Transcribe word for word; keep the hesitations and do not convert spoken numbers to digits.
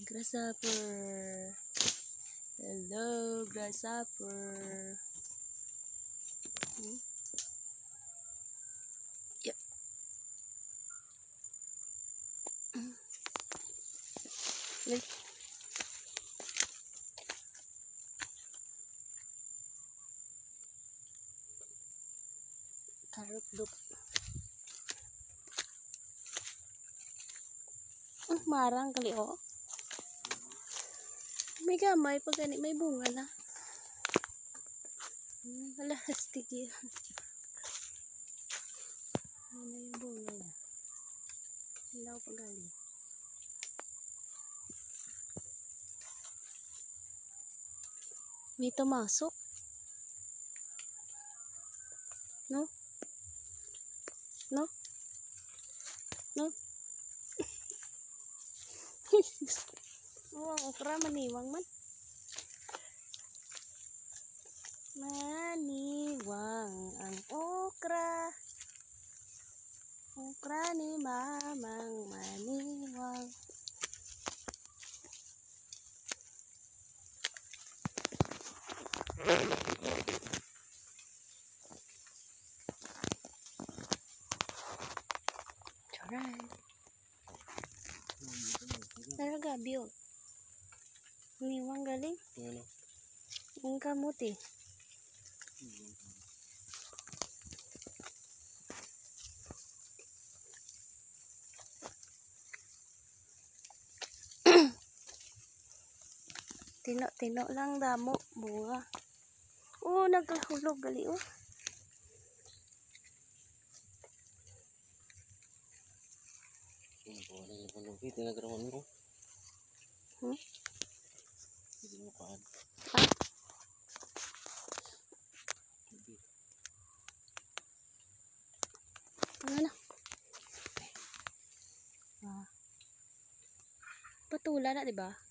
Grasshopper. Hello, grasshopper. Hmm? Yep. Wait. Carrot duk. Ah, marang kali oh. May gamay pag gani, may bunga na. Hmm, wala, sticky. Ano yung bunga niya? Hilaw pag gali. May tumasok. No? No? No? Oh, ang okra maniwang man. Maniwang ang okra. Okra ni mamang maniwang. Alright. Tara gabi oh. Niwang galing. Ano? Ang kamot eh. Tino-tino lang damo bunga. Oh, nagkahulog gali oh. Hmm? Ah? Ano? Ah. Patula na, di ba?